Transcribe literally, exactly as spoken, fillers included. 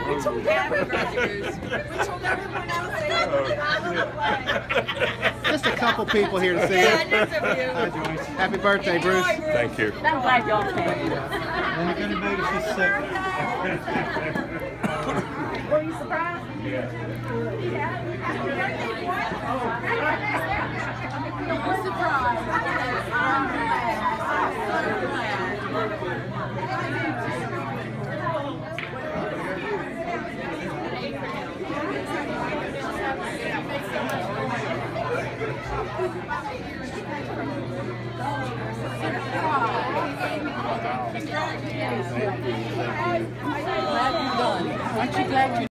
We told everyone. We told everyone else. Just a couple people here to see Yeah, you. just a few. Hi, Joyce. Happy birthday, Enjoy, Bruce. Bruce. Thank you. I'm glad y'all came. And if anybody's just sick. Were you surprised? Yeah. Happy birthday, boy. I'm surprised. I'm glad. I'm so glad you're done. Aren't you glad you